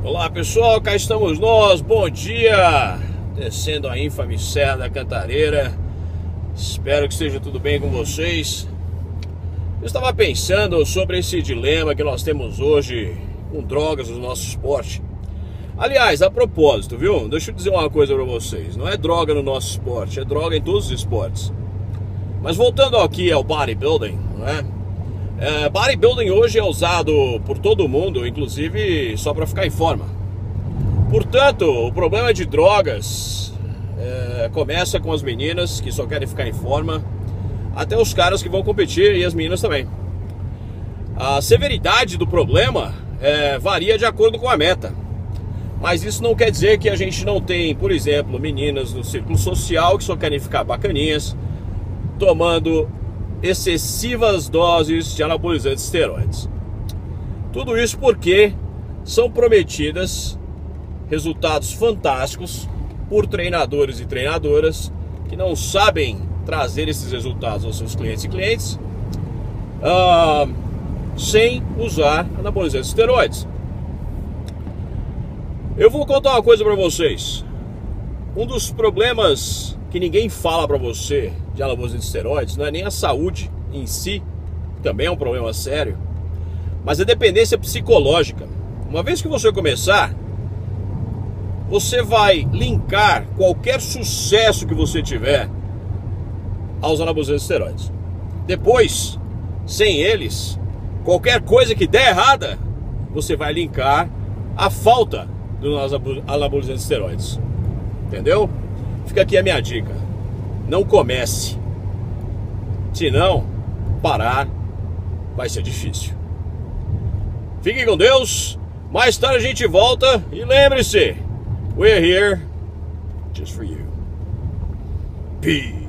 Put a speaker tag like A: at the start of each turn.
A: Olá pessoal, cá estamos nós, bom dia! Descendo a infame Serra da Cantareira. Espero que esteja tudo bem com vocês. Eu estava pensando sobre esse dilema que nós temos hoje com drogas no nosso esporte. Aliás, a propósito, viu? Deixa eu dizer uma coisa para vocês. Não é droga no nosso esporte, é droga em todos os esportes. Mas voltando aqui ao bodybuilding, não é? Bodybuilding hoje é usado por todo mundo, inclusive só para ficar em forma. Portanto, o problema de drogas começa com as meninas que só querem ficar em forma, até os caras que vão competir e as meninas também. A severidade do problema varia de acordo com a meta. Mas isso não quer dizer que a gente não tem, por exemplo, meninas no círculo social que só querem ficar bacaninhas, tomando excessivas doses de anabolizantes esteroides. Tudo isso porque são prometidas resultados fantásticos por treinadores e treinadoras que não sabem trazer esses resultados aos seus clientes e clientes sem usar anabolizantes esteroides. Eu vou contar uma coisa para vocês. Um dos problemas que ninguém fala para você de anabolizantes esteroides não é nem a saúde em si, que também é um problema sério, mas a dependência psicológica. Uma vez que você começar, você vai linkar qualquer sucesso que você tiver aos anabolizantes esteroides. Depois, sem eles, qualquer coisa que der errada, você vai linkar a falta dos anabolizantes esteroides. Entendeu? Fica aqui a minha dica. Não comece. Se não, parar vai ser difícil. Fique com Deus. Mais tarde a gente volta. E lembre-se, we're here just for you. Peace.